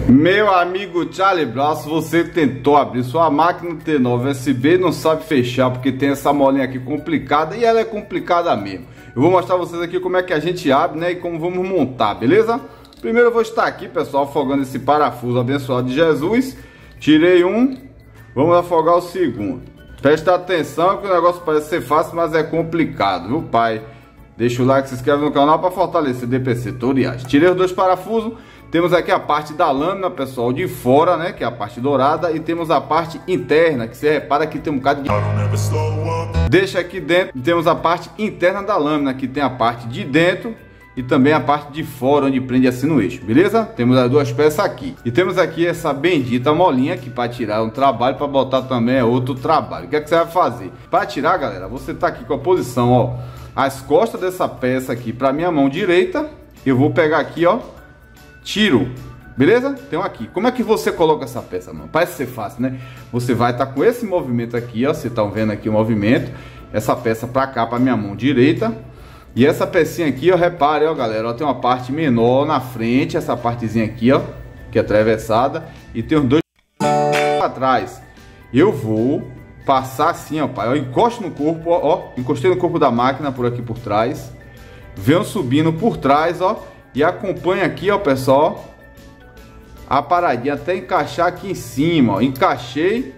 Meu amigo Charlie Brown, se você tentou abrir sua máquina T9 USB, não sabe fechar porque tem essa molinha aqui complicada, e ela é complicada mesmo. Eu vou mostrar pra vocês aqui como é que a gente abre, né, e como vamos montar, beleza? Primeiro eu vou estar aqui, pessoal, afogando esse parafuso abençoado de Jesus. Tirei um, vamos afogar o segundo. Presta atenção que o negócio parece ser fácil, mas é complicado, viu, pai? Deixa o like, se inscreve no canal para fortalecer DPC Tutoriais. Tirei os dois parafusos. Temos aqui a parte da lâmina, pessoal, de fora, né, que é a parte dourada. E temos a parte interna, que você repara que tem um bocado de... Deixa aqui dentro. Temos a parte interna da lâmina, que tem a parte de dentro e também a parte de fora, onde prende assim no eixo, beleza? Temos as duas peças aqui. E temos aqui essa bendita molinha, que para tirar é um trabalho, para botar também é outro trabalho. O que é que você vai fazer? Para tirar, galera, você tá aqui com a posição, ó, as costas dessa peça aqui para minha mão direita. Eu vou pegar aqui, ó, tiro, beleza? Então aqui, como é que você coloca essa peça, mano? Parece ser fácil, né? Você vai estar com esse movimento aqui, ó, vocês estão vendo aqui o movimento, essa peça para cá, para minha mão direita. E essa pecinha aqui, ó, repare, ó, galera, ó, tem uma parte menor na frente, essa partezinha aqui, ó, que é atravessada, e tem os dois atrás. Eu vou passar assim, ó, pai, ó, encosto no corpo, ó, encostei no corpo da máquina por aqui por trás, venho subindo por trás, ó, e acompanha aqui, ó, pessoal, a paradinha até encaixar aqui em cima, ó, encaixei,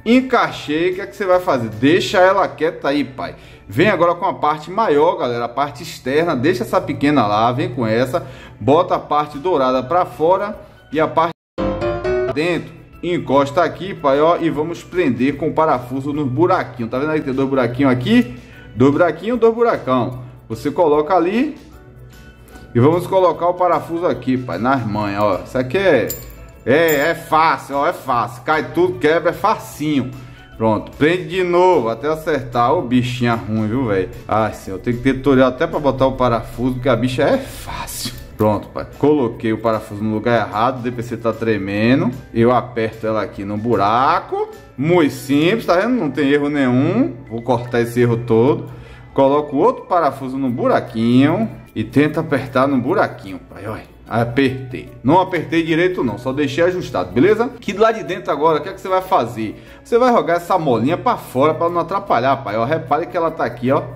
o que é que você vai fazer? Deixa ela quieta aí, pai. Vem agora com a parte maior, galera, a parte externa, deixa essa pequena lá, vem com essa, bota a parte dourada para fora e a parte dentro, encosta aqui, pai, ó, e vamos prender com o parafuso nos buraquinhos. Tá vendo aí que tem dois buraquinhos aqui? Dois buraquinhos, dois buracão. Você coloca ali e vamos colocar o parafuso aqui, pai, nas manhas, ó. Isso aqui é fácil, ó, é fácil. Cai tudo, quebra, é facinho. Pronto, prende de novo até acertar. O bichinho ruim, viu, velho? Ah, sim, eu tenho que ter tutorial até para botar o parafuso, porque a bicha é fácil. Pronto, pai. Coloquei o parafuso no lugar errado, o DPC tá tremendo. Eu aperto ela aqui no buraco. Muito simples, tá vendo? Não tem erro nenhum. Vou cortar esse erro todo. Coloco outro parafuso no buraquinho e tento apertar no buraquinho, pai. Olha. Apertei. Não apertei direito não, só deixei ajustado, beleza? Aqui do lado de dentro agora, o que é que você vai fazer? Você vai jogar essa molinha para fora para não atrapalhar, pai. Ó, repare que ela tá aqui, ó,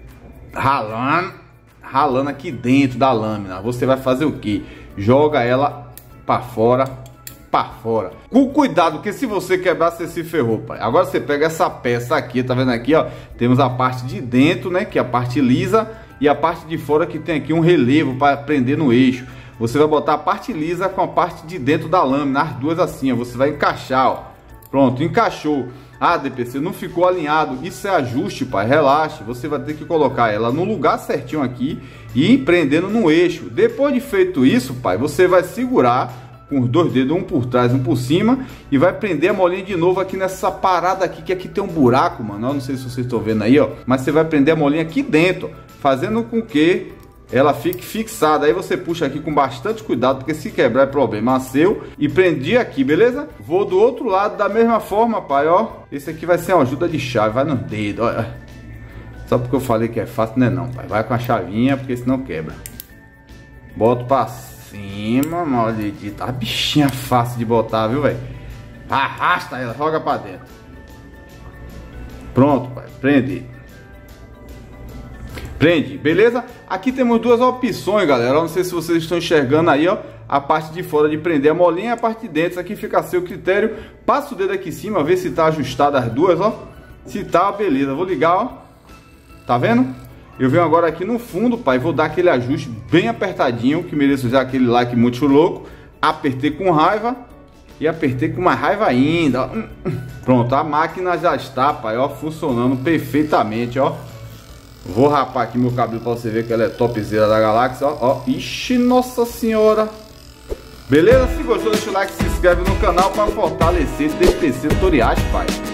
ralando aqui dentro da lâmina. Você vai fazer o que? Joga ela para fora, com cuidado, porque se você quebrar, você se ferrou, pai. Agora você pega essa peça aqui, tá vendo aqui, ó? Temos a parte de dentro, né, que é a parte lisa, e a parte de fora que tem aqui um relevo para prender no eixo. Você vai botar a parte lisa com a parte de dentro da lâmina, as duas assim, ó. Você vai encaixar, ó. Pronto, encaixou. Ah, DPC, não ficou alinhado. Isso é ajuste, pai, relaxa. Você vai ter que colocar ela no lugar certinho aqui e ir prendendo no eixo. Depois de feito isso, pai, você vai segurar com os dois dedos, um por trás, um por cima, e vai prender a molinha de novo aqui nessa parada aqui, que aqui tem um buraco, mano. Eu não sei se vocês estão vendo aí, ó, mas você vai prender a molinha aqui dentro, fazendo com que ela fique fixada. Aí você puxa aqui com bastante cuidado, porque se quebrar é problema seu. E prendi aqui, beleza? Vou do outro lado da mesma forma, pai, ó. Esse aqui vai ser uma ajuda de chave, vai no dedo, ó. Só porque eu falei que é fácil, não é não, pai. Vai com a chavinha, porque senão quebra. Boto pra cima, maldita. A bichinha fácil de botar, viu, velho? Arrasta ela, joga pra dentro. Pronto, pai, prende, beleza? Aqui temos duas opções, galera. Eu não sei se vocês estão enxergando aí, ó, a parte de fora de prender a molinha e a parte de dentro. Isso aqui fica a seu critério. Passa o dedo aqui em cima, vê se tá ajustado as duas, ó. Se tá, beleza. Vou ligar, ó. Tá vendo? Eu venho agora aqui no fundo, pai. Vou dar aquele ajuste bem apertadinho, que mereço já aquele like muito louco. Apertei com raiva e apertei com mais raiva ainda, ó. Pronto, a máquina já está, pai, ó, funcionando perfeitamente, ó. Vou rapar aqui meu cabelo pra você ver que ela é topzera da galáxia, ó, ó. Ixi, nossa senhora. Beleza? Se gostou, deixa o like, se inscreve no canal para fortalecer DPC Tutoriais, pai.